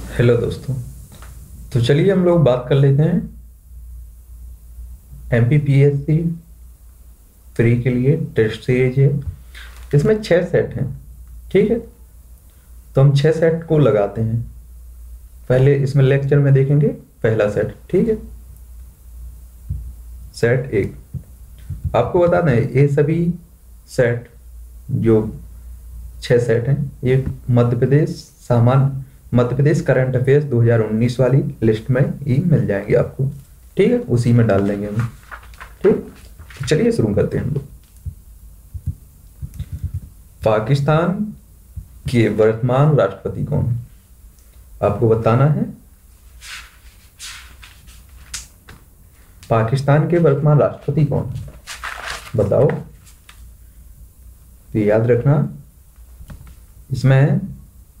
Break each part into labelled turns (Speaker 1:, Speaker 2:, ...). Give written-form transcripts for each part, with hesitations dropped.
Speaker 1: Hello दोस्तों। तो चलिए हम लोग बात कर लेते हैं एमपीपीएससी फ्री के लिए टेस्ट सीरीज है। इसमें 6 सेट हैं। ठीक है, तो हम 6 सेट को लगाते हैं। पहले इसमें लेक्चर में देखेंगे पहला सेट। ठीक है, सेट एक। आपको बता दें ये सभी सेट जो 6 सेट हैं ये मध्य प्रदेश करंट अफेयर्स 2019 वाली लिस्ट में ही मिल जाएंगे आपको। ठीक है, उसी में डाल देंगे हम। ठीक, तो चलिए शुरू करते हैं हम लोग। पाकिस्तान के वर्तमान राष्ट्रपति कौन है? आपको बताना है। पाकिस्तान के वर्तमान राष्ट्रपति कौन है, बताओ। तो याद रखना, इसमें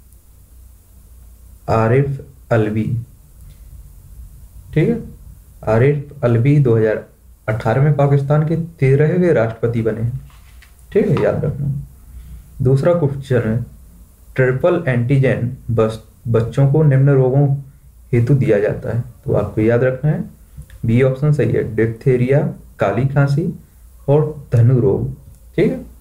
Speaker 1: आरिफ अलवी। ठीक है, आरिफ अलवी 2018 में पाकिस्तान के 13वें राष्ट्रपति बने हैं। ठीक है, याद रखना। दूसरा क्वेश्चन है, ट्रिपल एंटीजन बच्चों को निम्न रोगों हेतु दिया जाता है। तो आपको याद रखना है, बी ऑप्शन सही है, डिप्थीरिया, काली खांसी और धनु रोग। ठीक है,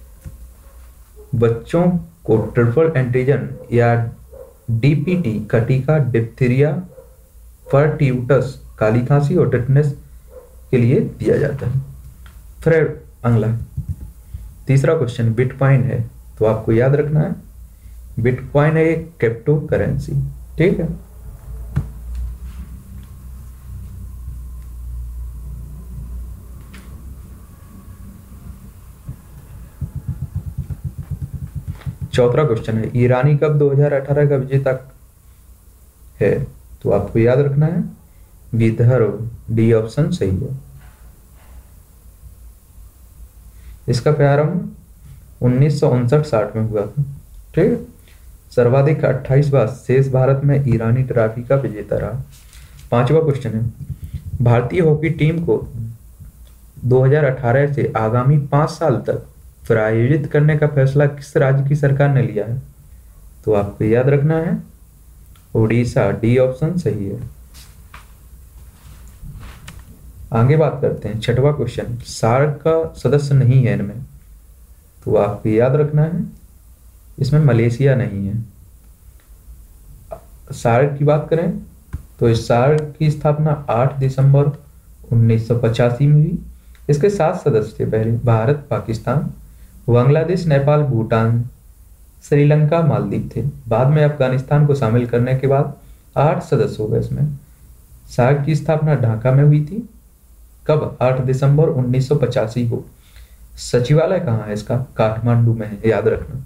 Speaker 1: बच्चों को ट्रिपल एंटीजन या डीपीटी का टीका डिप्थीरिया, परट्यूटस, काली खांसी और टिटनेस के लिए दिया जाता है। फिर अगला तीसरा क्वेश्चन बिटकॉइन है। तो आपको याद रखना है, बिटकॉइन है एक क्रिप्टो करेंसी। ठीक है, चौथा क्वेश्चन है, ईरानी कप 2018 का विजेता है। तो आपको याद रखना है, विदर्भ, डी ऑप्शन सही है। इसका प्रारंभ 1959-60 में हुआ था। ठीक है, सर्वाधिक 28 बार शेष भारत में ईरानी ट्रॉफी का विजेता रहा। पांचवा क्वेश्चन है, भारतीय हॉकी टीम को 2018 से आगामी 5 साल तक प्रायोजित करने का फैसला किस राज्य की सरकार ने लिया है? तो आपको याद रखना है, उड़ीसा, डी ऑप्शन सही है। आगे बात करते हैं, छठवां क्वेश्चन, सार्क का सदस्य नहीं है इनमें। तो आपको याद रखना है, इसमें मलेशिया नहीं है। सार्क की बात करें तो इस सार्क की स्थापना 8 दिसंबर 1985 में हुई। इसके 7 सदस्य थे। पहले भारत, पाकिस्तान, बांग्लादेश, नेपाल, भूटान, श्रीलंका, मालदीव थे। बाद में अफगानिस्तान को शामिल करने के बाद 8 सदस्य हो गए इसमें। सार्क की स्थापना ढाका में हुई थी। कब? 8 दिसंबर 1985 को। सचिवालय कहाँ है इसका? काठमांडू में है, याद रखना।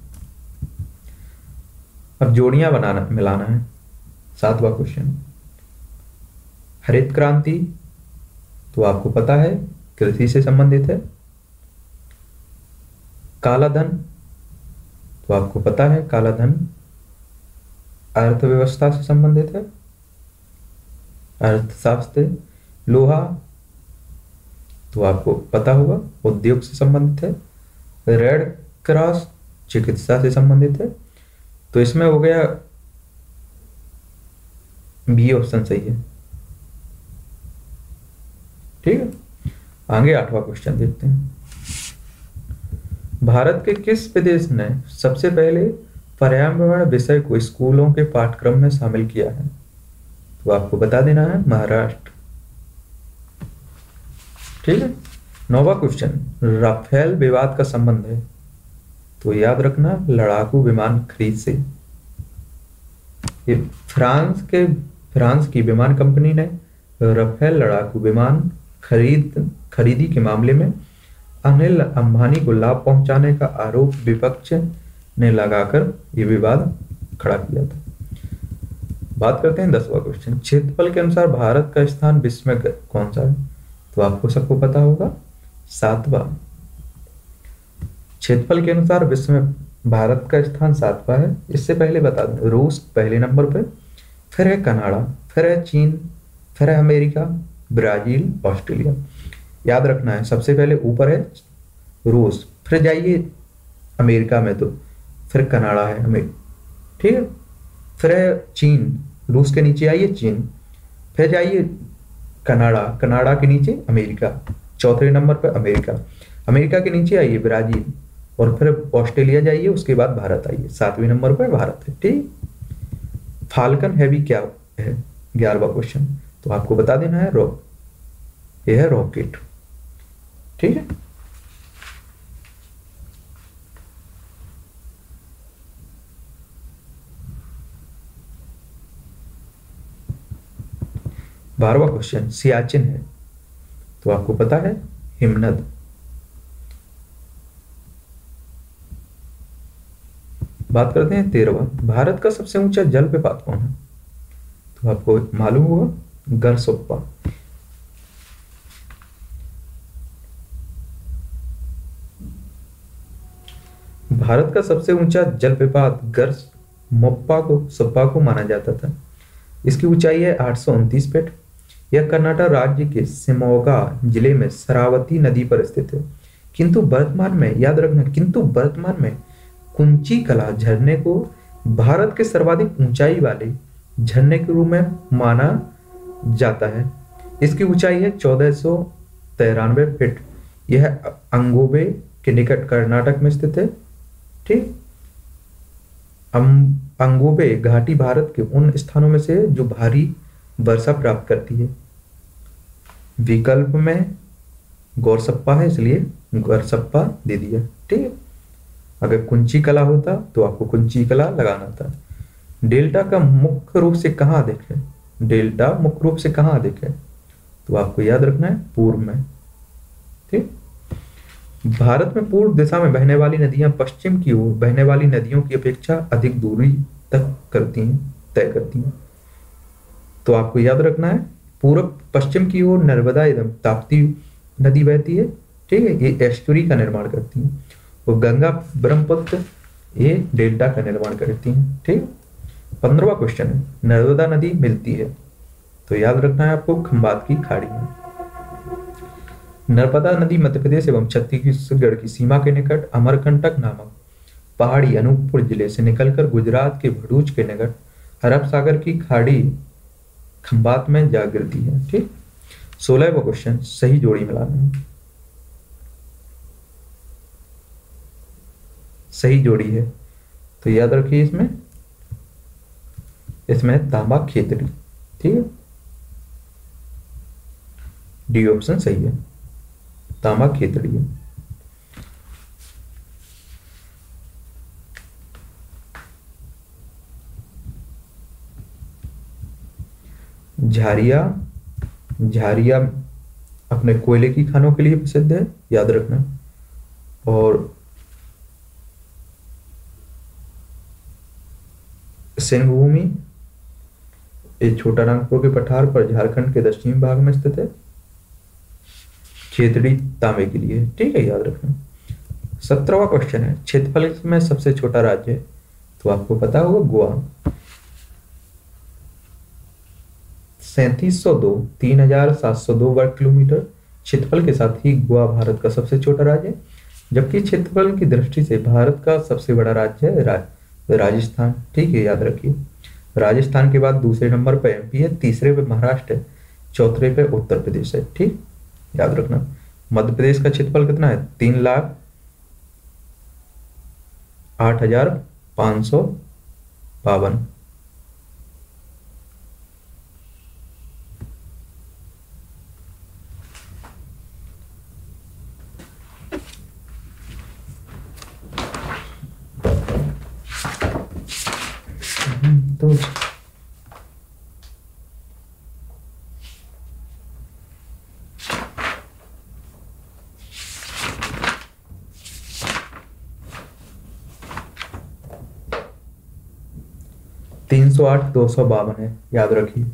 Speaker 1: अब जोड़ियां बनाना मिलाना है। 7वां क्वेश्चन, हरित क्रांति तो आपको पता है कृषि से संबंधित है। काला धन तो आपको पता है काला धन अर्थव्यवस्था से संबंधित है, अर्थशास्त्र। लोहा तो आपको पता होगा उद्योग से संबंधित है। रेड क्रॉस चिकित्सा से संबंधित है। तो इसमें हो गया बी ऑप्शन सही है। ठीक है, आगे 8वां क्वेश्चन देखते हैं, भारत के किस प्रदेश ने सबसे पहले पर्यावरण विषय को स्कूलों के पाठ्यक्रम में शामिल किया है? तो आपको बता देना है, महाराष्ट्र। ठीक है, 9वां क्वेश्चन, राफेल विवाद का संबंध है। तो याद रखना, लड़ाकू विमान खरीद से। ये फ्रांस की विमान कंपनी ने राफेल लड़ाकू विमान खरीदी के मामले में अनिल अंबानी को लाभ पहुंचाने का आरोप विपक्ष ने लगाकर यह विवाद खड़ा किया था। बात करते हैं 10वां क्वेश्चन, क्षेत्रफल के अनुसार भारत का स्थान विश्व में कौन सा है? तो आपको सबको पता होगा 7वां। क्षेत्रफल के अनुसार विश्व में भारत का स्थान 7वां है। इससे पहले बता दें, रूस पहले नंबर पे, फिर है कनाडा, फिर है चीन, फिर है अमेरिका, ब्राजील, ऑस्ट्रेलिया। याद रखना है, सबसे पहले ऊपर है रूस, फिर जाइए अमेरिका में, तो फिर कनाडा है हमें। ठीक है, फिर है चीन, रूस के नीचे आइए चीन, फिर जाइए कनाडा, कनाडा के नीचे अमेरिका, चौथे नंबर पर अमेरिका, अमेरिका के नीचे आइए ब्राजील, और फिर ऑस्ट्रेलिया जाइए, उसके बाद भारत आइए, 7वें नंबर पर भारत है। ठीक, फाल्कन हैवी क्या है, 11वां क्वेश्चन, तो आपको बता देना है यह है रॉकेट। ठीक है, बारहवां क्वेश्चन सियाचिन है, तो आपको पता है हिमनद। बात करते हैं 13वां, भारत का सबसे ऊंचा जल प्रपात कौन है, तो आपको मालूम होगा गरसोप्पा। भारत का सबसे ऊंचा जलप्रपात सोप्पा को माना जाता था। इसकी ऊंचाई है 829 फीट। यह कर्नाटक राज्य के शिमोगा जिले में शरावती नदी पर स्थित है। किंतु वर्तमान में, याद रखना, किंतु वर्तमान में कुंची कला झरने को भारत के सर्वाधिक ऊंचाई वाले झरने के रूप में माना जाता है। इसकी ऊंचाई है 1493 फीट। यह अंगोबे के निकट कर्नाटक में स्थित है। ठीक, अंगोबे घाटी भारत के उन स्थानों में से जो भारी वर्षा प्राप्त करती है। विकल्प में गौरसप्पा है, इसलिए गौरसप्पा दे दिया। ठीक है, अगर कुंची कला होता तो आपको कुंची कला लगाना था। डेल्टा का मुख्य रूप से कहाँ अधिक है, डेल्टा मुख्य रूप से कहाँ अधिक है, तो आपको याद रखना है पूर्व में। ठीक, भारत में पूर्व दिशा में बहने वाली नदियां पश्चिम की ओर बहने वाली नदियों की अपेक्षा अधिक दूरी तय करती हैं। तो आपको याद रखना है पूर्व पश्चिम की ओर नर्मदा एवं ताप्ती नदी बहती है। ठीक है, ये एस्टुरी का निर्माण करती हैं, और गंगा ब्रह्मपुत्र ये डेल्टा का निर्माण करती हैं। ठीक, 15वां क्वेश्चन है, नर्मदा नदी मिलती है, तो याद रखना है आपको खंबात की खाड़ी में। नर्मदा नदी मध्य प्रदेश एवं छत्तीसगढ़ की सीमा के निकट अमरकंटक नामक पहाड़ी अनूपपुर जिले से निकलकर गुजरात के भरूच के निकट अरब सागर की खाड़ी खंबात में जा गिरती है। ठीक, 16वां क्वेश्चन, सही जोड़ी मिलाना है। सही जोड़ी है तो याद रखिए इसमें तांबा खेतड़ी। ठीक है, डी ऑप्शन सही है, तांबा खेतड़ी है। झारिया झारिया अपने कोयले की खानों के लिए प्रसिद्ध है, याद रखना। और सिंहभूमि ये छोटा नागपुर के पठार पर झारखंड के दक्षिणी भाग में स्थित है। खेतड़ी तांबे के लिए। ठीक है, याद रखना। 17वां क्वेश्चन है, क्षेत्रफल में सबसे छोटा राज्य है, तो आपको पता होगा गोवा। 3702 वर्ग किलोमीटर क्षेत्रफल के साथ ही गोवा भारत का सबसे छोटा राज्य है, जबकि क्षेत्रफल की दृष्टि से भारत का सबसे बड़ा राज्य है राजस्थान। ठीक है, याद रखिए। राजस्थान के बाद दूसरे नंबर पर एमपी है, तीसरे पे महाराष्ट्र है, चौथे पे उत्तर प्रदेश है। ठीक, याद रखना। मध्य प्रदेश का क्षेत्रफल कितना है, 3,08,552। तो 308,252 है, याद रखिए।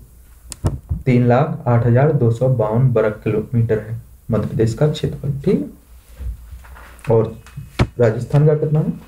Speaker 1: 3,08,252 वर्ग किलोमीटर है मध्य प्रदेश का क्षेत्रफल। ठीक, और राजस्थान का कितना है,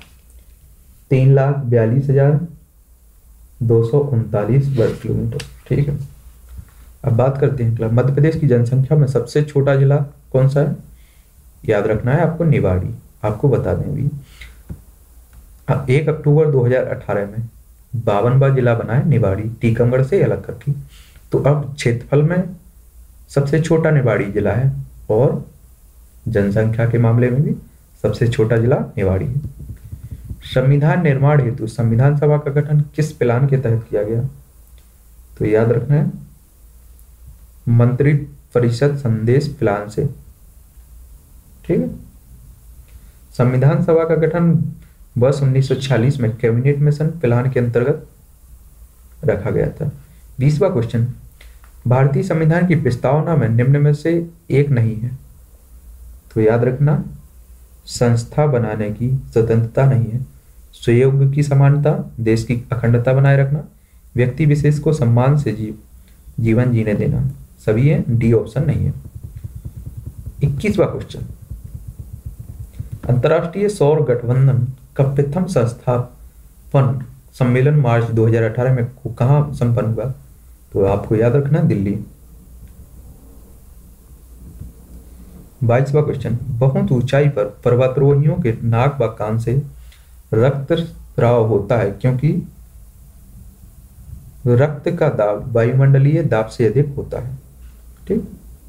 Speaker 1: 3,42,239 वर्ग किलोमीटर। ठीक है, अब बात करते हैं मध्य प्रदेश की जनसंख्या में सबसे छोटा जिला कौन सा है, याद रखना है आपको निवाड़ी। आपको बता दें भी 1 अक्टूबर 2018 में 52वां जिला बना है निवाड़ी, टीकमगढ़ से अलग करके। तो अब क्षेत्रफल में सबसे छोटा निवाड़ी जिला है और जनसंख्या के मामले में भी सबसे छोटा जिला निवाड़ी है। संविधान निर्माण हेतु संविधान सभा का गठन किस प्लान के तहत किया गया? तो याद रखना है मंत्री परिषद संदेश प्लान से। ठीक है। संविधान सभा का गठन वर्ष 1946 में कैबिनेट मिशन प्लान के अंतर्गत रखा गया था। 20वां क्वेश्चन, भारतीय संविधान की प्रस्तावना में निम्न में से एक नहीं है। तो याद रखना संस्था बनाने की स्वतंत्रता नहीं है, स्वयोग की समानता, देश की अखंडता बनाए रखना, व्यक्ति विशेष को सम्मान से जीवन जीने देना, सभी है, डी ऑप्शन नहीं है। 21वां क्वेश्चन, अंतर्राष्ट्रीय सौर गठबंधन का प्रथम संस्थापन सम्मेलन मार्च 2018 में कहाँ संपन्न हुआ? तो आपको याद रखना दिल्ली। 22वां क्वेश्चन, बहुत ऊंचाई पर पर्वतारोहियों के नाक व कान से रक्त स्राव होता है क्योंकि रक्त का दाब वायुमंडलीय दाब से अधिक होता है। ठीक,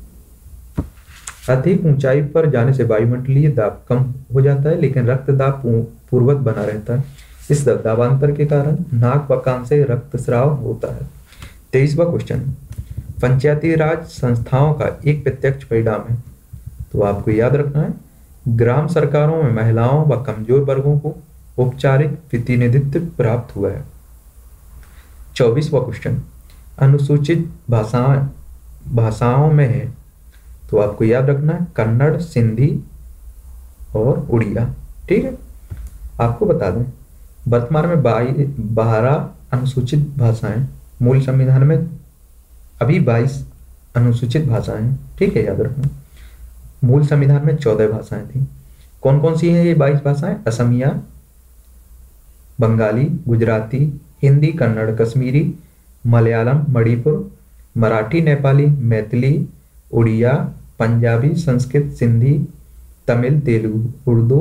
Speaker 1: अधिक ऊंचाई पर जाने से वायुमंडलीय दाब कम हो जाता है लेकिन रक्त दाब पूर्ववत बना रहता है। इस दाबांतर के कारण नाक व कान से रक्तस्राव होता है। 23वां क्वेश्चन, पंचायती राज संस्थाओं का एक प्रत्यक्ष परिणाम है। तो आपको याद रखना है ग्राम सरकारों में महिलाओं व कमजोर वर्गों को औपचारिक प्रतिनिधित्व प्राप्त हुआ है। 24वां क्वेश्चन, अनुसूचित भाषाओं में है। तो आपको याद रखना है कन्नड़, सिंधी और उड़िया। ठीक है। आपको बता दें वर्तमान में 12 अनुसूचित भाषाएं, मूल संविधान में अभी 22 अनुसूचित भाषाएं। ठीक है, याद रखना मूल संविधान में 14 भाषाएं थी। कौन कौन सी हैं ये 22 भाषाएं? असमिया, बंगाली, गुजराती, हिंदी, कन्नड़, कश्मीरी, मलयालम, मणिपुर, मराठी, नेपाली, मैथिली, उड़िया, पंजाबी, संस्कृत, सिंधी, तमिल, तेलुगु, उर्दू,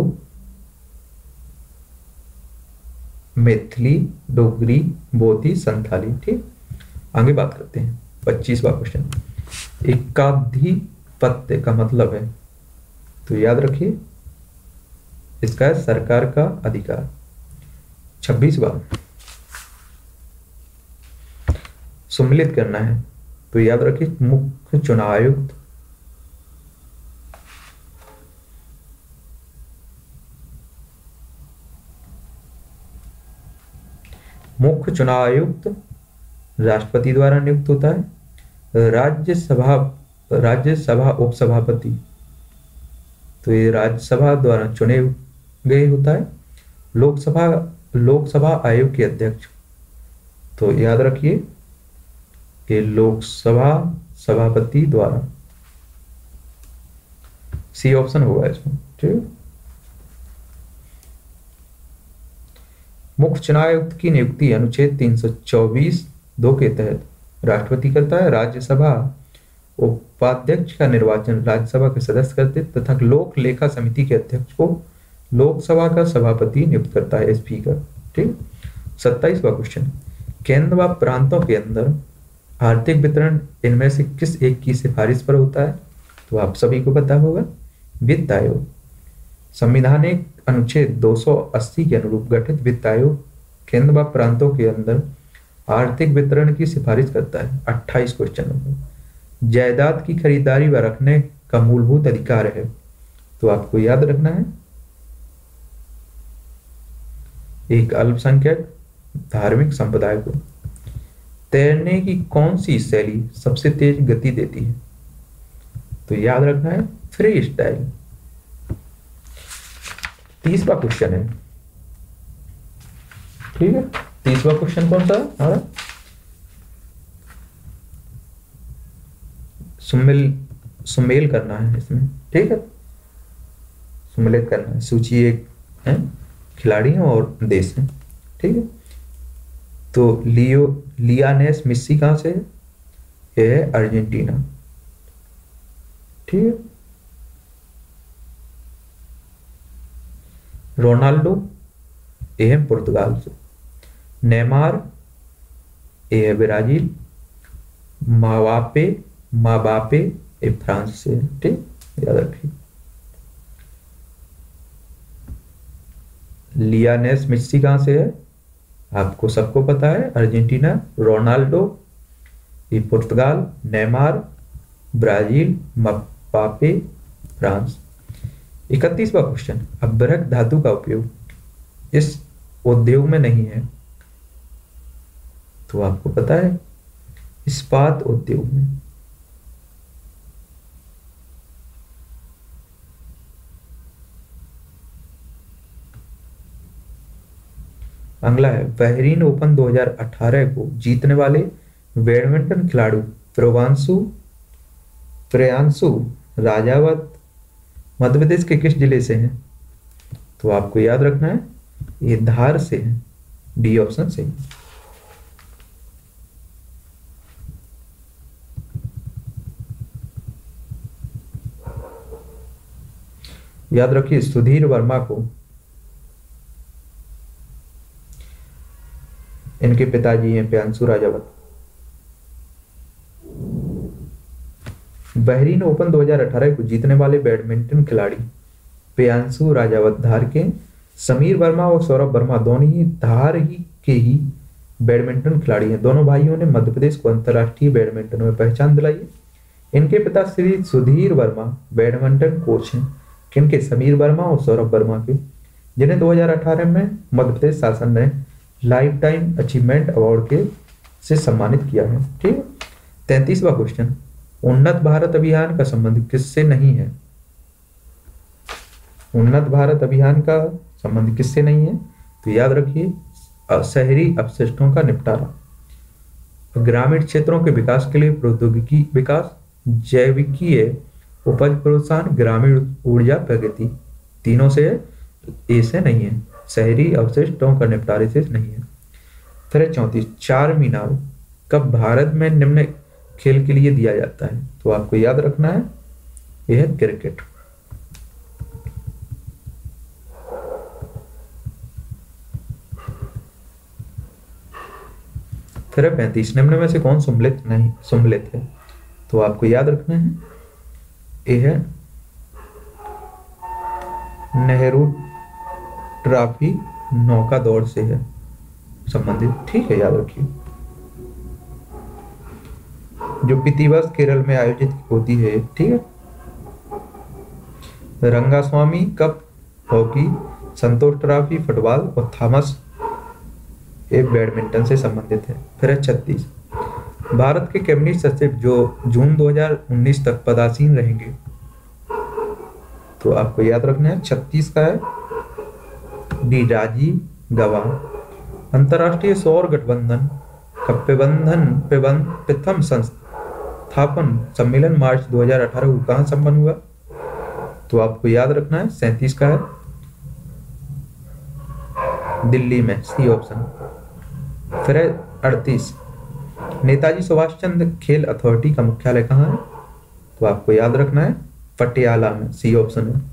Speaker 1: मैथिली, डोगरी, बोधी, संथाली। ठीक, आगे बात करते हैं। 25वां क्वेश्चन, एकाधिपत्य का मतलब है। तो याद रखिए इसका है सरकार का अधिकार। 26वां सम्मिलित करना है। तो याद रखिए मुख्य चुनाव आयुक्त, मुख्य चुनाव आयुक्त राष्ट्रपति द्वारा नियुक्त होता है। राज्यसभा उपसभापति, तो ये राज्यसभा द्वारा चुने गए होता है। लोकसभा आयोग के अध्यक्ष, तो याद रखिए कि लोकसभा सभापति द्वारा, सी ऑप्शन होगा इसमें। ठीक, मुख्य चुनाव आयुक्त की नियुक्ति अनुच्छेद 324(2) के तहत राष्ट्रपति करता है। राज्यसभा उपाध्यक्ष का निर्वाचन राज्यसभा के सदस्य करते तथा लोक लेखा समिति के अध्यक्ष को लोकसभा का सभापति नियुक्त करता है, स्पीकर। ठीक, 27वां क्वेश्चन, केंद्र व प्रांतों के अंदर आर्थिक वितरण इनमें से किस एक की सिफारिश पर होता है? तो आप सभी को पता होगा वित्त आयोग। संवैधानिक अनुच्छेद 280 के अनुरूप गठित वित्त आयोग केंद्र व प्रांतों के अंदर आर्थिक वितरण की सिफारिश करता है। 28 क्वेश्चन नंबर, जायदाद की खरीदारी व रखने का मूलभूत अधिकार है। तो आपको याद रखना है एक अल्पसंख्यक धार्मिक संप्रदाय को। तैरने की कौन सी शैली सबसे तेज गति देती है? तो याद रखना है फ्री स्टाइल। 30वां क्वेश्चन है। ठीक है, 30वां क्वेश्चन कौन सा है हमारा? सुमेल करना है इसमें। ठीक है, सम्मिलित करना है। सूची एक है खिलाड़ी हैं और देश हैं। ठीक है, तो लियानेस मेसी कहां से है? ये है अर्जेंटीना। ठीक है, रोनाल्डो ये है पुर्तगाल से। नेमार, ए है ब्राजील। मावापे, माबापे, ये फ्रांस से है। ठीक, याद रखिए। लियानेस मेसी कहाँ से है? आपको सबको पता है, अर्जेंटीना। रोनाल्डो, ये Portugal. Neymar, Brazil. Mbappe, France. 31वां क्वेश्चन, अभ्रक धातु का उपयोग इस उद्योग में नहीं है, तो आपको पता है इस्पात उद्योग में। अगला है, बहरीन ओपन 2018 को जीतने वाले बैडमिंटन खिलाड़ी प्रियांशु राजावत मध्य प्रदेश के किस जिले से हैं? तो आपको याद रखना है, ये धार से है। डी ऑप्शन सही। याद रखिए, सुधीर वर्मा को इनके पिताजी हैं प्रियांशु राजावत। बहरीन ओपन 2018 को जीतने वाले बैडमिंटन खिलाड़ी प्रियांशु राजावत धार के, समीर वर्मा और सौरभ वर्मा दोनों ही धार के ही बैडमिंटन खिलाड़ी हैं। दोनों भाइयों ने मध्य प्रदेश को अंतर्राष्ट्रीय बैडमिंटन में पहचान दिलाई है। इनके पिता श्री सुधीर वर्मा बैडमिंटन कोच हैं। किनके? समीर वर्मा और सौरभ वर्मा के, जिन्हें 2018 में मध्य प्रदेश शासन ने लाइफ टाइम अचीवमेंट अवार्ड के से सम्मानित किया है। ठीक। 33वां क्वेश्चन, उन्नत भारत अभियान का संबंध किससे नहीं है? उन्नत भारत अभियान का संबंध किससे नहीं है? तो याद रखिए, शहरी अपशिष्टों का निपटारा, ग्रामीण क्षेत्रों के विकास के लिए प्रौद्योगिकी विकास, जैविकीय उपज प्रोत्साहन, ग्रामीण ऊर्जा प्रगति। तीनों से ऐसे नहीं है, शहरी अवशिष्टों का निपटारे से नहीं है। फिर 34, चार मीनार कब भारत में निम्न खेल के लिए दिया जाता है? तो आपको याद रखना है, यह है क्रिकेट। फिर 35, निम्न में से कौन सम्मिलित है? तो आपको याद रखना है, यह है नेहरू ट्रॉफी नौका दौड़ से है संबंधित। ठीक है, याद रखिए। जो प्रतिवर्ष केरल में आयोजित होती है। ठीक है। Rangaswami cup hockey, Santosh trophy football और थॉमस ये बैडमिंटन से संबंधित है। फिर 36, भारत के कैबिनेट सचिव जो जून 2019 तक पदासीन रहेंगे, तो आपको याद रखना है 36 का है डी राजीव गौबा। अंतर्राष्ट्रीय सौर गठबंधन का प्रथम संस्थापन सम्मेलन मार्च 2018 को कहां संपन्न हुआ? तो आपको याद रखना है 37 का है दिल्ली में, सी ऑप्शन। फिर 38, नेताजी सुभाष चंद्र खेल अथॉरिटी का मुख्यालय कहाँ है? तो आपको याद रखना है पटियाला में, सी ऑप्शन है।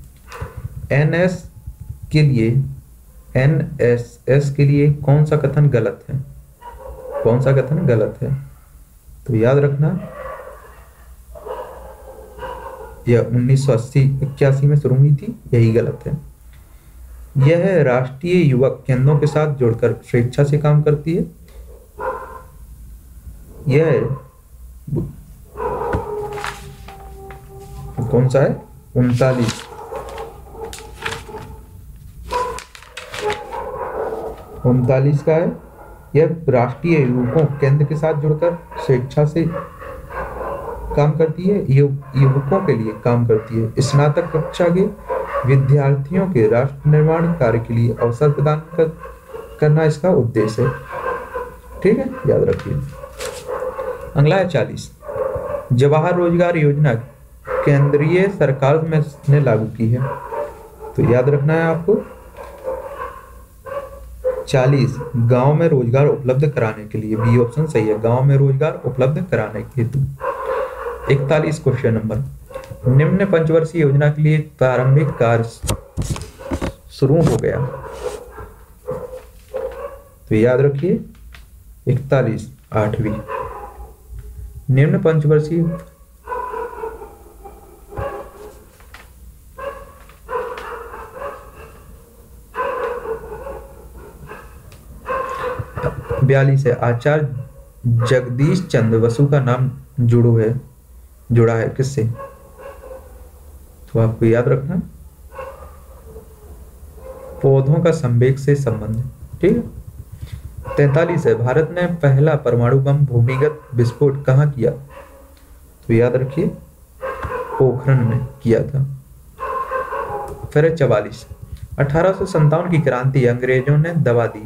Speaker 1: एनएसएस के लिए कौन सा कथन गलत है? कौन सा कथन गलत है? तो याद रखना, यह 1980-81 में शुरू हुई थी, यही गलत है। यह राष्ट्रीय युवक केंद्रों के साथ जुड़कर स्वेच्छा से काम करती है। यह कौन सा है? 39 का है। यह राष्ट्रीय युवकों केंद्र के साथ जुड़कर स्वेच्छा से काम करती है, युवकों के लिए काम करती है। स्नातक कक्षा के विद्यार्थियों के राष्ट्र निर्माण कार्य के लिए अवसर प्रदान करना इसका उद्देश्य है। ठीक है, याद रखिए। अगला है 40, जवाहर रोजगार योजना केंद्रीय सरकार में ने लागू की है, तो याद रखना है आपको 40, गांव में रोजगार उपलब्ध कराने के लिए, बी ऑप्शन सही है, गांव में रोजगार उपलब्ध कराने के हेतु। 41 क्वेश्चन नंबर, निम्न पंचवर्षीय योजना के लिए प्रारंभिक कार्य शुरू हो गया, तो तो याद रखिए 41 8वीं। निम्न पंचवर्षीय बयालीस है। आचार्य जगदीश चंद्र बसु का नाम जुड़ा है किससे? तो आपको याद रखना पौधों का संवेग से संबंध है। ठीक है। 43 है। भारत ने पहला परमाणु बम भूमिगत विस्फोट कहाँ किया? तो याद रखिए पोखरण में किया था। फिर है 44। 1857 की क्रांति अंग्रेजों ने दबा दी।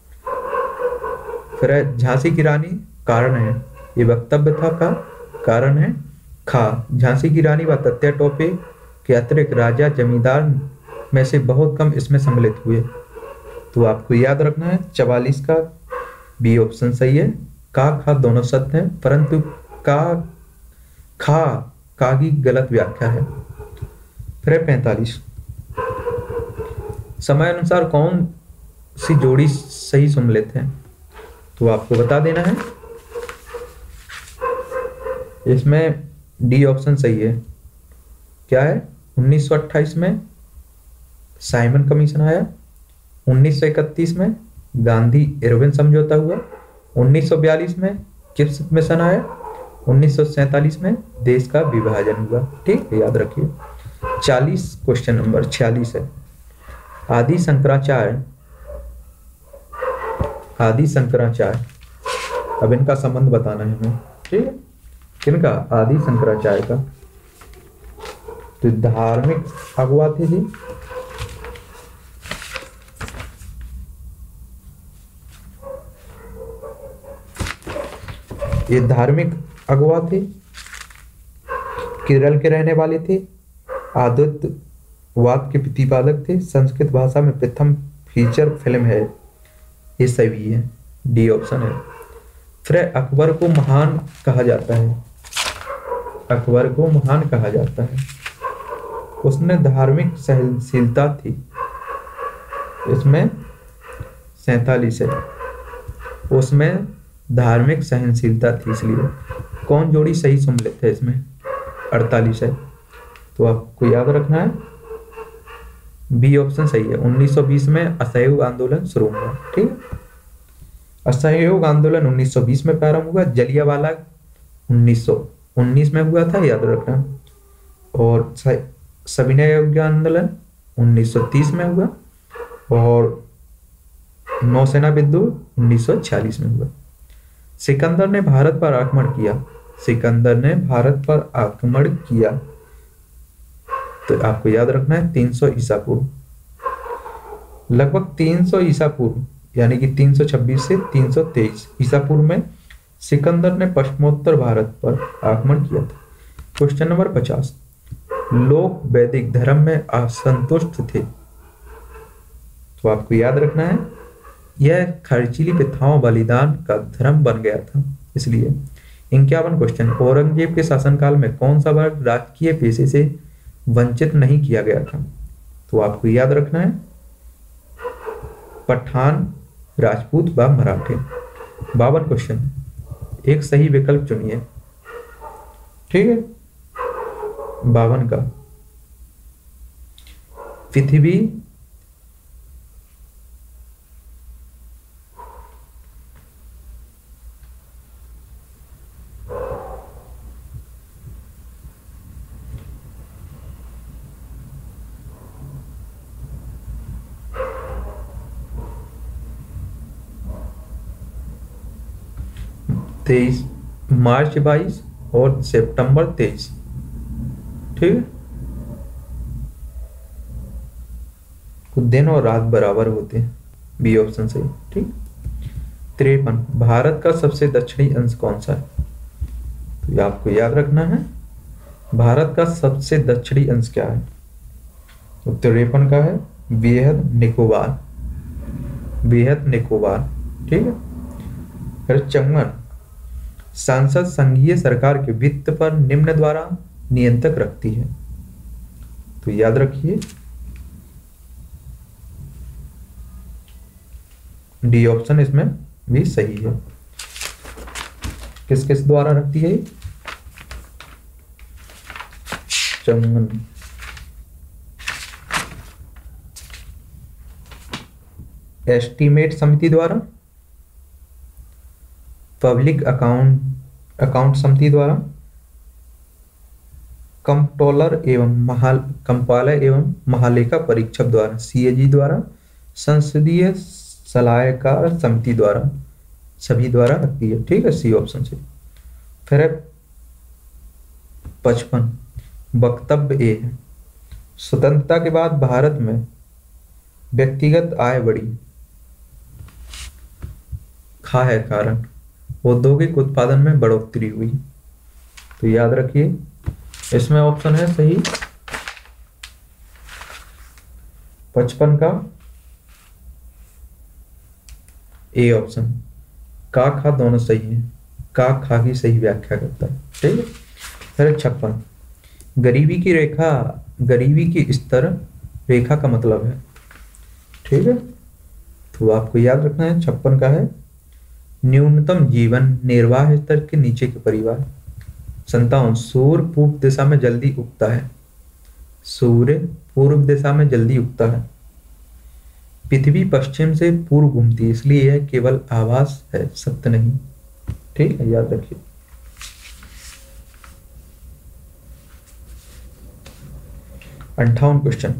Speaker 1: फिर है झांसी की रानी कारण है, ये वक्तव्य था का, कारण है खा। झांसी की रानी व तत्या टोपे के अतिरिक्त राजा जमींदार में से बहुत कम इसमें सम्मिलित हुए। तो आपको याद रखना है 44 का बी ऑप्शन सही है। का खा दोनों सत्य हैं, परंतु का की गलत व्याख्या है। फिर 45। समय अनुसार कौन सी जोड़ी सही सम्मिलित है? तो आपको बता देना है, इसमें डी ऑप्शन सही है। क्या है? 1928 में साइमन कमीशन आया, 1931 में गांधी इरविन समझौता हुआ, 1942 में किप्स मिशन आया, 1947 में देश का विभाजन हुआ। ठीक है, याद रखिए। 40 क्वेश्चन नंबर 46 है। आदि शंकराचार्य, अब इनका संबंध बताना है हमें। ठीक है, किनका? आदि शंकराचार्य का। तो धार्मिक अगुवा थे जी। ये धार्मिक अगुवा थे, केरल के रहने वाले थे, आदित्यवाद के प्रतिपादक थे, संस्कृत भाषा में प्रथम फीचर फिल्म है, ये सभी है। डी ऑप्शन है। फिर अकबर को महान कहा जाता है। अकबर को महान कहा जाता है, उसने धार्मिक सहनशीलता थी। इसमें 47 है। उसमें धार्मिक सहनशीलता थी, इसलिए कौन जोड़ी सही सम्मिलित है? इसमें 48 है। तो आपको याद रखना है बी ऑप्शन सही है। 1920 में असहयोग आंदोलन शुरू हुआ। ठीक है, असहयोग आंदोलन 1920 में प्रारंभ हुआ। जलियांवाला 1919 में हुआ था, याद रखना। और सविनय अवज्ञा आंदोलन 1930 में हुआ, और नौसेना विद्रोह 1946 में हुआ। सिकंदर ने भारत पर आक्रमण किया। सिकंदर ने भारत पर आक्रमण किया, तो आपको याद रखना है 300 ईसा पूर्व। लगभग 300 ईसा पूर्व, यानी कि 326 से 323 ईसा पूर्व में सिकंदर ने पश्चिमोत्तर भारत पर आक्रमण किया था। Question number 50। लोग वैदिक धर्म में असंतुष्ट थे। तो आपको याद रखना है यह खर्चीली प्रथाओं बलिदान का धर्म बन गया था, इसलिए। 51 क्वेश्चन। औरंगजेब के शासनकाल में कौन सा वर्ग राजकीय पेशे से वंचित नहीं किया गया था? तो आपको याद रखना है पठान, राजपूत व मराठे। 52 क्वेश्चन। एक सही विकल्प चुनिए। ठीक है, 52 का पृथ्वी मार्च 22 और सितंबर 23। ठीक है, कुछ दिन और रात बराबर होते हैं, बी ऑप्शन सही। ठीक। 53। भारत का सबसे दक्षिणी अंश कौन सा है? तो ये आपको याद रखना है, भारत का सबसे दक्षिणी अंश क्या है? तो 53 का है बेहद निकोबार। बेहद निकोबार। ठीक है। फिर 54। संसद संघीय सरकार के वित्त पर निम्न द्वारा नियंत्रक रखती है। तो याद रखिए डी ऑप्शन इसमें भी सही है। किस किस द्वारा रखती है? चंगन। एस्टीमेट समिति द्वारा, पब्लिक अकाउंट समिति द्वारा, कंट्रोलर एवं कंपालर एवं महालेखा परीक्षक द्वारा, सीएजी द्वारा, संसदीय सलाहकार समिति द्वारा, सभी द्वारा रखती है। ठीक है, सी ऑप्शन से। फिर है 55 वक्तव्य ए है, स्वतंत्रता के बाद भारत में व्यक्तिगत आय बढ़ी। खा है कारण, औद्योगिक उत्पादन में बढ़ोतरी हुई। तो याद रखिए इसमें ऑप्शन है सही 55 का ए ऑप्शन। का खा दोनों सही है, का खा की सही व्याख्या करता है। ठीक है। फिर 56 गरीबी की स्तर रेखा का मतलब है। ठीक है, तो आपको याद रखना है 56 का है न्यूनतम जीवन निर्वाह स्तर के नीचे के परिवार। 57 सूर्य पूर्व दिशा में जल्दी उगता है। सूर्य पूर्व दिशा में जल्दी उगता है। पृथ्वी पश्चिम से पूर्व घूमती है, इसलिए यह केवल आभास है, सत्य नहीं। ठीक है, याद रखिए। क्वेश्चन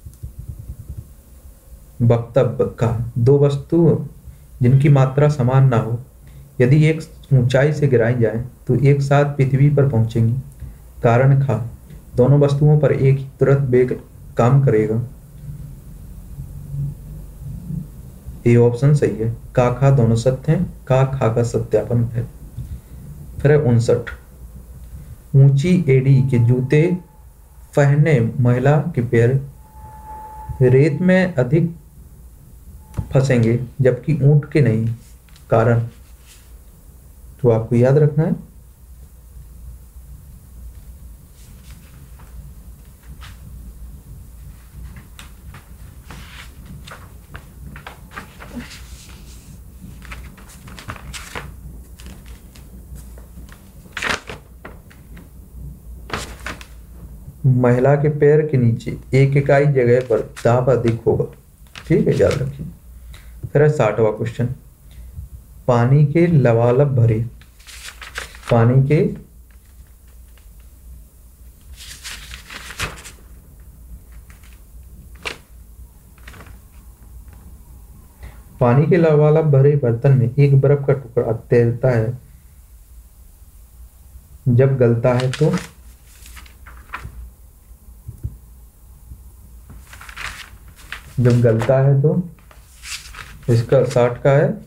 Speaker 1: वक्तव्य का, दो वस्तु जिनकी मात्रा समान ना हो यदि एक ऊंचाई से गिराई जाए तो एक साथ पृथ्वी पर पहुंचेंगी। कारण खा, दोनों वस्तुओं पर एक ही तुरंत वेग काम करेगा। ये ऑप्शन सही है। का खा दोनों सत्य हैं, का खा का सत्यापन है। फिर 59 ऊंची एड़ी के जूते पहनने महिला के पैर रेत में अधिक फंसेंगे जबकि ऊंट के नहीं। कारण, तो आपको याद रखना है महिला के पैर के नीचे एक इकाई जगह पर दाब अधिक होगा। ठीक है, याद रखिए। फिर 60वां क्वेश्चन पानी के लबालब भरे, पानी के लबालब भरे बर्तन में एक बर्फ का टुकड़ा तैरता है, जब गलता है तो इसका 60 का है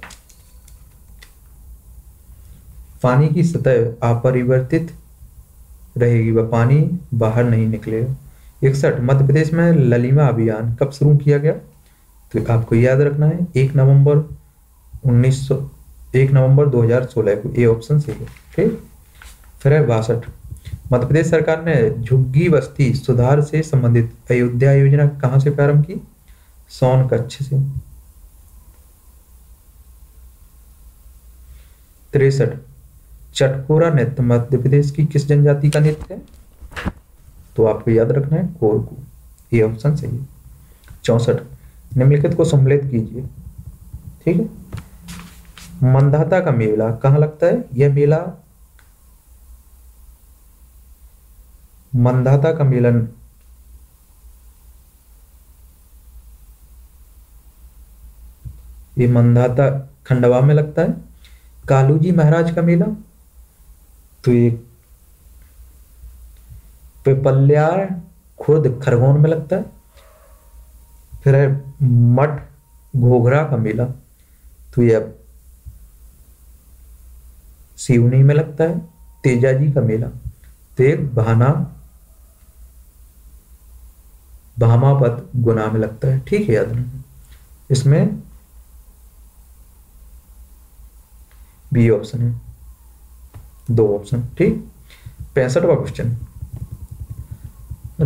Speaker 1: पानी की सतह अपरिवर्तित रहेगी, वह पानी बाहर नहीं निकलेगा। 61 मध्य प्रदेश में ललिमा अभियान कब शुरू किया गया? तो आपको याद रखना है 1 नवंबर 2016 को। ए ऑप्शन सही है। ठीक। फिर है 62 मध्य प्रदेश सरकार ने झुग्गी बस्ती सुधार से संबंधित अयोध्या योजना कहां से प्रारंभ की? सोन कच्छ से। 63 चटकोरा नृत्य मध्य प्रदेश की किस जनजाति का नृत्य है? तो आपको याद रखना है कोरकू। ये ऑप्शन सही है। 64 निम्नलिखित को सम्मिलित कीजिए। ठीक है। मंदाता का मेला कहाँ लगता है? यह मेला मंदाता का मेलन ये मंदाता खंडवा में लगता है। कालूजी महाराज का मेला तो ये पिपल्यार खुर्द खरगोन में लगता है। फिर है मठ घोघरा का मेला तो यह सिवनी में लगता है। तेजाजी का मेला तो एक भामापत गुना में लगता है। ठीक है, याद रखना। इसमें बी ऑप्शन है, 2 ऑप्शन। ठीक। 65वां क्वेश्चन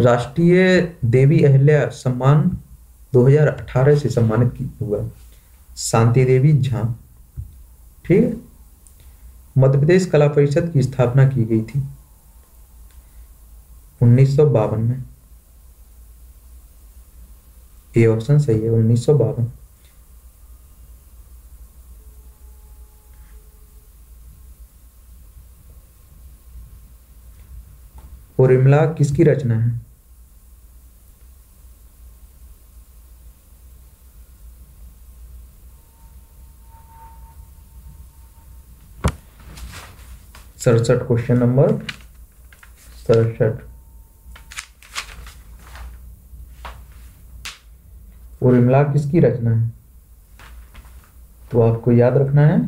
Speaker 1: राष्ट्रीय देवी अहिल्या सम्मान 2018 से सम्मानित हुआ शांति देवी झा। ठीक है। मध्य प्रदेश कला परिषद की स्थापना की गई थी 1952 में। ये ऑप्शन सही है, 1952। उर्मिला किसकी रचना है? सड़सठ, क्वेश्चन नंबर 67। उर्मिला किसकी रचना है? तो आपको याद रखना है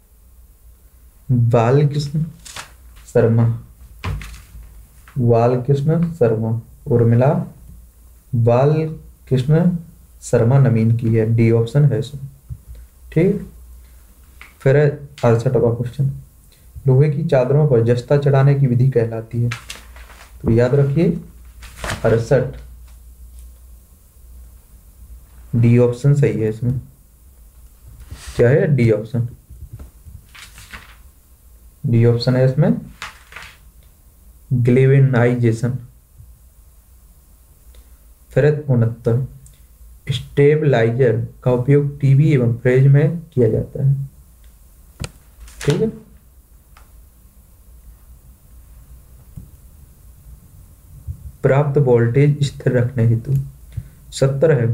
Speaker 1: बालकृष्ण शर्मा। बालकृष्ण शर्मा। उर्मिला बालकृष्ण शर्मा नवीन की है। डी ऑप्शन है इसमें। ठीक। फिर 68वां क्वेश्चन, लोहे की चादरों पर जस्ता चढ़ाने की विधि कहलाती है? तो याद रखिए 68। डी ऑप्शन सही है इसमें। क्या है? D option. डी ऑप्शन है इसमें, ग्लेवेनाइजेशन। फिर 69, स्टेबलाइजर का उपयोग टीवी एवं फ्रिज में किया जाता है। ठीक है। प्राप्त वोल्टेज स्थिर रखने हेतु। 70 है,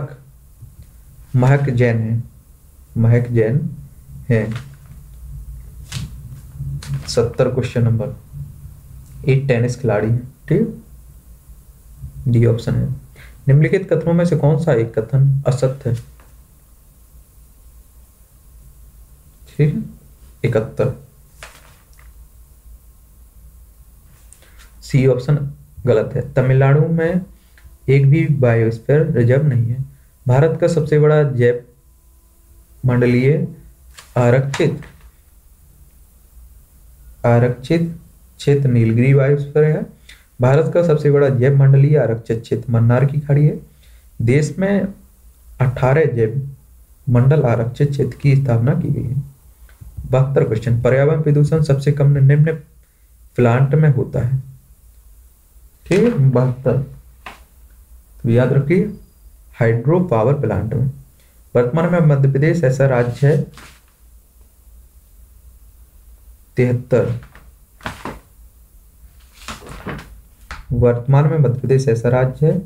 Speaker 1: महक जैन है। महक जैन है। 70 क्वेश्चन नंबर। एक टेनिस खिलाड़ी है। ठीक। डी ऑप्शन है। निम्नलिखित कथनों में से कौन सा एक कथन असत्य है? ठीक है। 71। सी ऑप्शन गलत है। तमिलनाडु में एक भी बायोस्फीयर रिजर्व नहीं है। भारत का सबसे बड़ा जैव मंडलीय आरक्षित क्षेत्र नीलगिरी बायोस्फीयर है। भारत का सबसे बड़ा जैव मंडलीय आरक्षित क्षेत्र मन्नार की खाड़ी है। देश में 18 जैव मंडल आरक्षित क्षेत्र की स्थापना की गई है। 72 क्वेश्चन, पर्यावरण प्रदूषण सबसे कम निम्न प्लांट में होता है? ठीक है। 72। तो याद रखिए हाइड्रो पावर प्लांट में। वर्तमान में मध्य प्रदेश ऐसा राज्य है। 73। वर्तमान में मध्य प्रदेश ऐसा राज्य है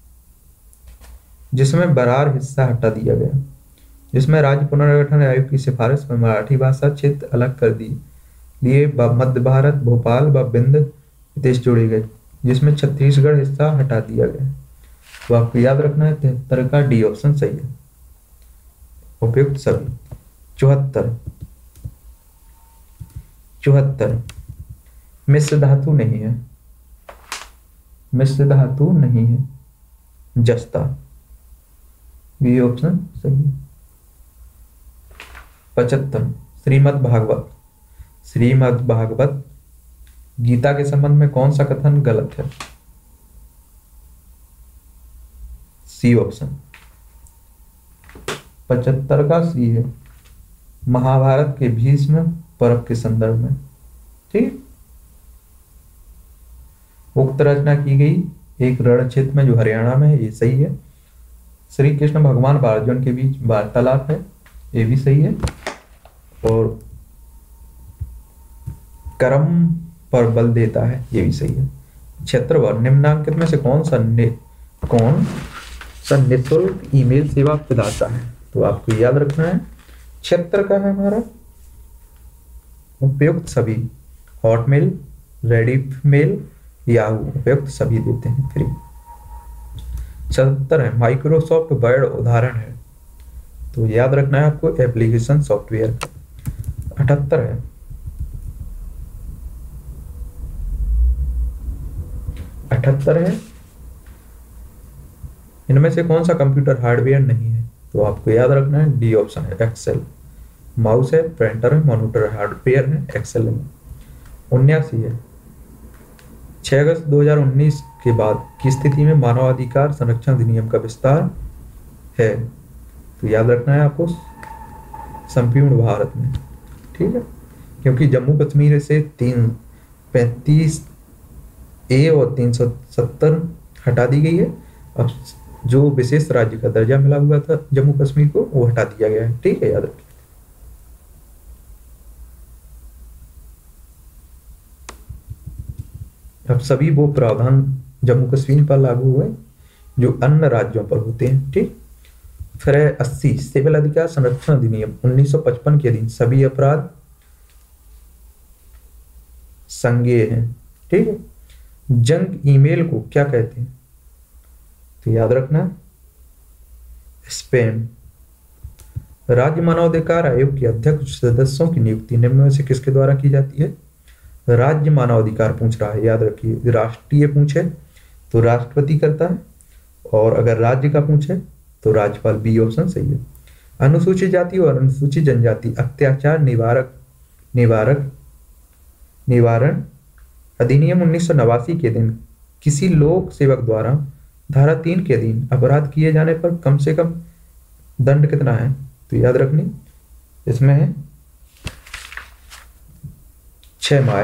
Speaker 1: जिसमें बरार हिस्सा हटा दिया गया, जिसमें राज्य पुनर्गठन आयोग की सिफारिश में मराठी भाषा क्षेत्र अलग कर दी लिए मध्य भारत, भोपाल व विंध्य प्रदेश जोड़े गए, जिसमें छत्तीसगढ़ हिस्सा हटा दिया गया। तो आपको याद रखना है 73 का डी ऑप्शन सही है, उपयुक्त सभी। 74 मिश्र धातु नहीं है। मिश्र धातु नहीं है, जस्ता। बी ऑप्शन सही है। 75 श्रीमद् भागवत गीता के संबंध में कौन सा कथन गलत है? C option. 75 का सी है, महाभारत के भीष्म पर्व के संदर्भ में। ठीक। उक्त रचना की गई एक रण क्षेत्र में जो हरियाणा में है, ये सही है। श्री कृष्ण भगवान व अर्जुन के बीच वार्तालाप है, ये भी सही है। और कर्म पर बल देता है, ये भी सही है। 76 निम्नांकित में से कौन सा निःशुल्क ईमेल सेवा प्रदाता है? तो आपको याद रखना है 76 का है हमारा उपयुक्त सभी। हॉटमेल, रेडिमेल, याहू, उपयुक्त सभी देते हैं फ्री। 77 है माइक्रोसॉफ्ट वर्ड उदाहरण है, तो याद रखना है आपको एप्लीकेशन सॉफ्टवेयर। 78 है 78 है इनमें से कौन सा कंप्यूटर हार्डवेयर नहीं है? तो आपको याद रखना है डी ऑप्शन है, एक्सेल। माउस है, प्रिंटर है, मॉनिटर हार्डवेयर है, एक्सेल है। 79 है 6 अगस्त 2019 के बाद की स्थिति में मानवाधिकार संरक्षण अधिनियम का विस्तार है? तो याद रखना है आपको संपूर्ण भारत में, ठीक है, क्योंकि जम्मू कश्मीर से 335A और 370 हटा दी गई है। अब जो विशेष राज्य का दर्जा मिला हुआ था जम्मू कश्मीर को, वो हटा दिया गया है, ठीक है, याद रखिए। अब सभी वो प्रावधान जम्मू कश्मीर पर लागू हुए जो अन्य राज्यों पर होते हैं, ठीक। फिर है 80 सिविल अधिकार संरक्षण अधिनियम 1955 के अधीन सभी अपराध संज्ञेय हैं, ठीक है। जंक ईमेल को क्या कहते हैं, तो याद रखना स्पैम। राज्य मानवाधिकार आयोग के अध्यक्ष सदस्यों की नियुक्ति निम्न में से किसके द्वारा की जाती है। राज्य मानवाधिकार पूछ रहा है, याद रखिए। राष्ट्रीय पूछे तो राष्ट्रपति करता है, और अगर राज्य का पूछे तो राज्यपाल, बी ऑप्शन सही है। अनुसूचित जाति और अनुसूचित जनजाति अत्याचार निवारण अधिनियम 1989 के दिन किसी लोक सेवक द्वारा धारा 3 के अधीन अपराध किए जाने पर कम से कम दंड कितना है, तो याद रखनी इसमें है 6 माह।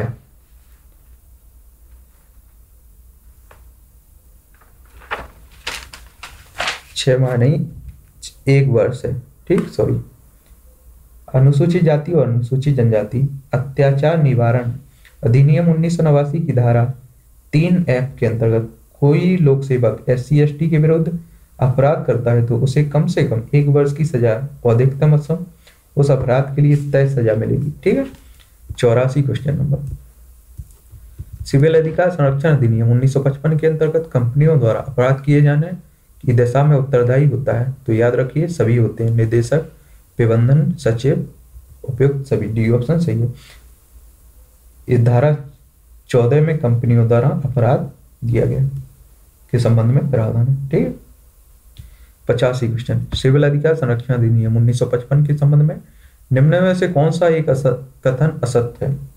Speaker 1: 6 माह नहीं, 1 वर्ष है, ठीक, सॉरी। अनुसूचित जाति और अनुसूचित जनजाति अत्याचार निवारण अधिनियम 1989 की धारा 3F के अंतर्गत कोई लोक सेवक SC/ST के विरुद्ध अपराध करता है तो उसे कम से कम 1 वर्ष की सजा और अधिकतम उस अपराध के लिए तय सजा मिलेगी, ठीक है। 84 क्वेश्चन नंबर। सिविल अधिकार संरक्षण अधिनियम 1955 के अंतर्गत कंपनियों द्वारा अपराध किए जाने की दशा में उत्तरदायी होता है, तो याद रखिए सभी होते हैं, निदेशक, प्रबंधन सचिव, उपयुक्त सभी, डी ऑप्शन सही है। इस धारा 14 में कंपनियों द्वारा अपराध दिया गया के संबंध में प्रावधान है, ठीक है। 85 क्वेश्चन। सिविल अधिकार संरक्षण अधिनियम 1955 के संबंध में निम्न में से कौन सा एक कथन असत्य है।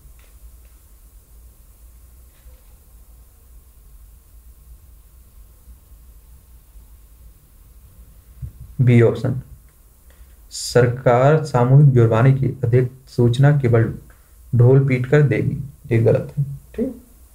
Speaker 1: बी ऑप्शन, सरकार सामूहिक जुर्माने की अधिक सूचना केवल ढोल पीट कर देगी, ये गलत है, ठीक।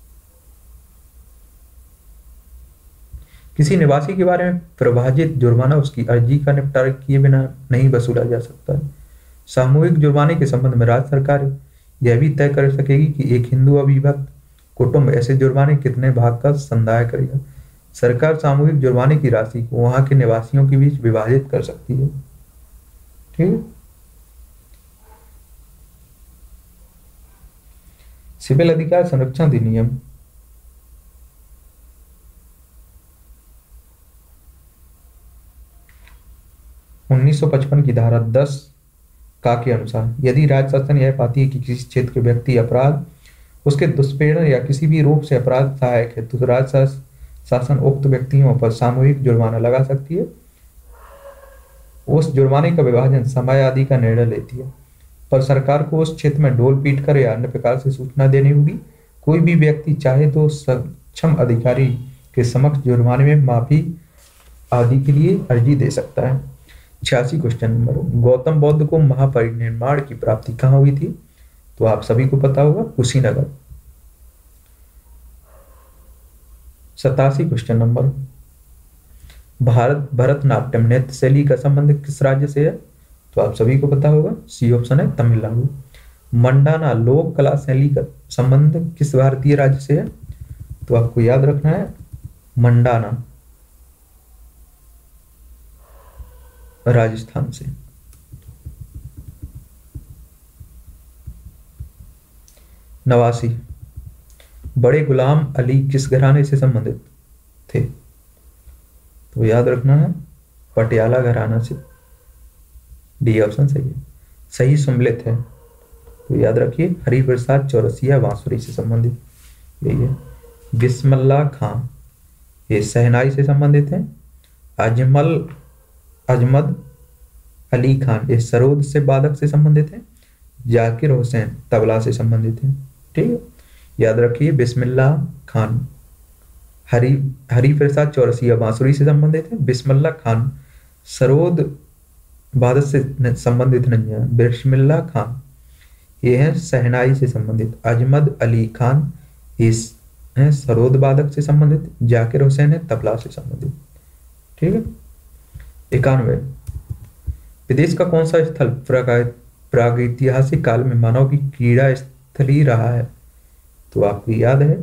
Speaker 1: किसी निवासी के बारे में प्रभाजित जुर्माना उसकी अर्जी का निपटारा किए बिना नहीं वसूला जा सकता है। सामूहिक जुर्माने के संबंध में राज्य सरकार यह भी तय कर सकेगी कि एक हिंदू अविभक्त कुटुंब ऐसे जुर्माने कितने भाग का संदाय करेगा। सरकार सामूहिक जुर्माने की राशि को वहां के निवासियों के बीच विभाजित कर सकती है, ठीक है। सिविल अधिकार संरक्षण अधिनियम 1955 की धारा 10 का के अनुसार यदि राज्य शासन यह पाती है कि किसी क्षेत्र के व्यक्ति अपराध, उसके दुष्प्रेरण या किसी भी रूप से अपराध सहायक है, तो राज्य शासन उक्त व्यक्तियों पर सामूहिक जुर्माना लगा सकती है। उस जुर्माने का विभाजन समय आदि का निर्णय लेती है, पर सरकार को उस क्षेत्र में ढोल पीट कर या अन्य प्रकार से सूचना देनी होगी। कोई भी व्यक्ति चाहे तो सक्षम अधिकारी के समक्ष जुर्माने में माफी आदि के लिए अर्जी दे सकता है। 86 क्वेश्चन नंबर। गौतम बुद्ध को महापरिनिर्वाण की प्राप्ति कहाँ हुई थी, तो आप सभी को पता होगा, कुशीनगर। 87 question number. भरतनाट्यम नृत्य शैली का संबंध किस राज्य से है, तो आप सभी को पता होगा, सी ऑप्शन है तमिलनाडु। मंडाना लोक कला शैली का संबंध किस भारतीय राज्य से है, तो आपको याद रखना है मंडाना राजस्थान से। 89 बड़े गुलाम अली किस घराने से संबंधित थे, तो याद रखना है पटियाला घराना से, डी ऑप्शन सही है। सही सम्मिलित है, तो याद रखिए हरिप्रसाद चौरसिया बांसुरी से संबंधित, यही है। बिस्मिल्लाह खां ये शहनाई से संबंधित है। अजमद अली खान ये सरोद से वादक से संबंधित है। जाकिर हुसैन तबला से संबंधित है, ठीक है। याद रखिए बिस्मिल्लाह खान हरिप्रसाद चौरसिया बांसुरी से संबंधित है। बिस्मिल्लाह खान सरोद वादक से संबंधित नहीं है। बिस्मिल्लाह खान ये है शहनाई से संबंधित। अजमद अली खान इस है सरोद वादक से संबंधित। जाकिर हुसैन है तबला से संबंधित। ठीक है। 91 विदेश का कौन सा स्थल प्रागैतिहासिक काल में मानव की क्रीड़ा स्थली रहा है? तो आपको याद है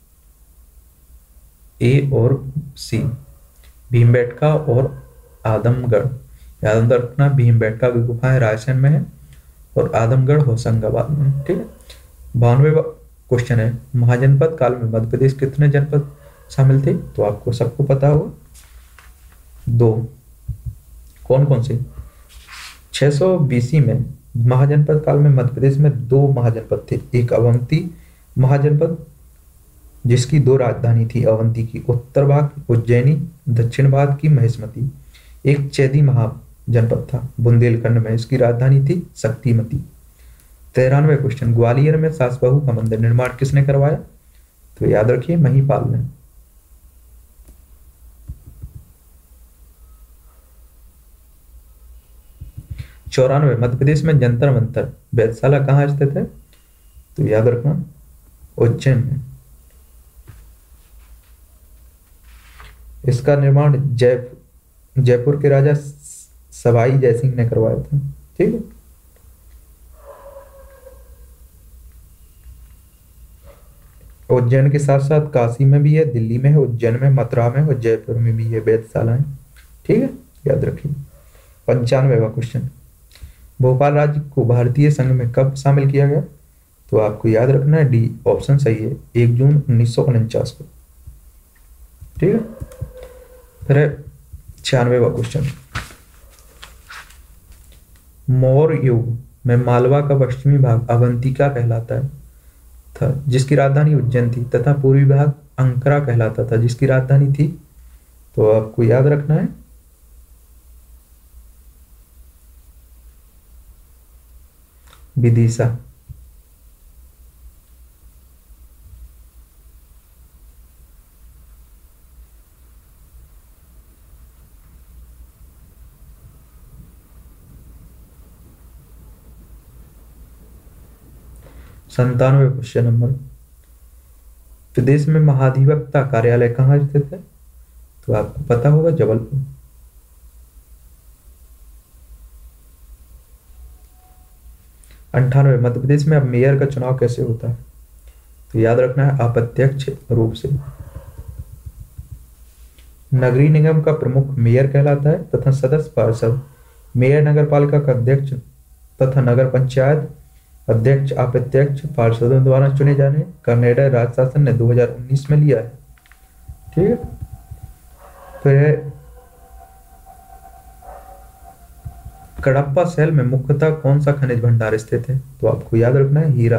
Speaker 1: ए और सी, भीमबेटका और आदमगढ़। याद रखना, भीमबेटका की गुफाएं रायसेन में है और आदमगढ़ होशंगाबाद में है। ठीक है। 92वां क्वेश्चन है, महाजनपद काल में मध्य प्रदेश कितने जनपद शामिल थे? तो आपको सबको पता होगा, 2। कौन कौन से? 600 बीसी में महाजनपद काल में मध्य प्रदेश में 2 महाजनपद थे। एक अवंती महाजनपद जिसकी 2 राजधानी थी, अवंती की उत्तर भाग उज्जैनी, दक्षिण भाग की महेशमती। एक चैदी महाजनपद था बुंदेलखंड में, इसकी राजधानी थी शक्तिमती। 93 क्वेश्चन, ग्वालियर में सास बहू का मंदिर निर्माण किसने करवाया? तो याद रखिए महीपाल ने। 94 मध्य प्रदेश में जंतर मंतर वेधशाला कहाँ स्थित है? तो याद रखना उज्जैन में। इसका निर्माण जयपुर के राजा सवाई जयसिंह ने करवाया था। ठीक है। उज्जैन के साथ साथ काशी में भी है, दिल्ली में है, उज्जैन में, मथुरा में और जयपुर में भी है वेधशालाएं। ठीक है, याद रखिए। 95वां क्वेश्चन, भोपाल राज्य को भारतीय संघ में कब शामिल किया गया? तो आपको याद रखना है डी ऑप्शन सही है, 1 जून 1949 को। ठीक है। फिर 96वां क्वेश्चन, मौर्य युग में मालवा का पश्चिमी भाग अवंतिका कहलाता है था जिसकी राजधानी उज्जैन थी, तथा पूर्वी भाग अंकरा कहलाता था जिसकी राजधानी थी, तो आपको याद रखना है विदिशा। संतानवे क्वेश्चन नंबर, प्रदेश में महाधिवक्ता कार्यालय कहाँ स्थित है? तो आपको पता होगा जबलपुर। 98 मध्य प्रदेश में अब मेयर का चुनाव कैसे होता है? तो याद रखना है अप्रत्यक्ष रूप से। नगरीय निगम का प्रमुख मेयर कहलाता है तथा सदस्य पार्षद मेयर नगर पालिका का अध्यक्ष तथा नगर पंचायत अध्यक्ष अप्रत्यक्ष पार्षदों द्वारा चुने जाने का निर्णय राज्य शासन ने 2019 में लिया है। ठीक है। फिर कडप्पा शैल में मुख्यतः कौन सा खनिज भंडार स्थित है? तो आपको याद रखना है हीरा।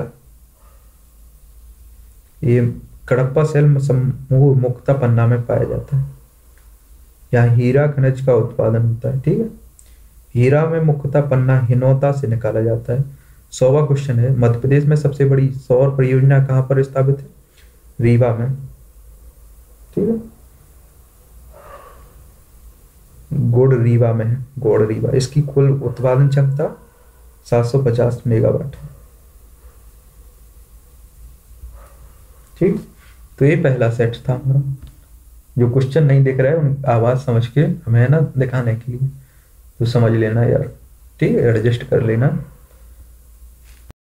Speaker 1: ये कडप्पा शैल समूह मुख्यतः पन्ना में पाया जाता है। यहाँ हीरा खनिज का उत्पादन होता है। ठीक है। हीरा में मुख्यतः पन्ना हिनौता से निकाला जाता है। 100वां क्वेश्चन है, मध्य प्रदेश में सबसे बड़ी सौर परियोजना कहां पर स्थापित है? रीवा में। ठीक है। गोड़ रीवा में है, गोड़ रीवा। इसकी कुल उत्पादन क्षमता 750 मेगावाट है। ठीक। तो ये पहला सेट था हमारा। जो क्वेश्चन नहीं दिख रहा है उन आवाज समझ के हमें ना दिखाने के लिए, तो समझ लेना यार। ठीक है, एडजस्ट कर लेना।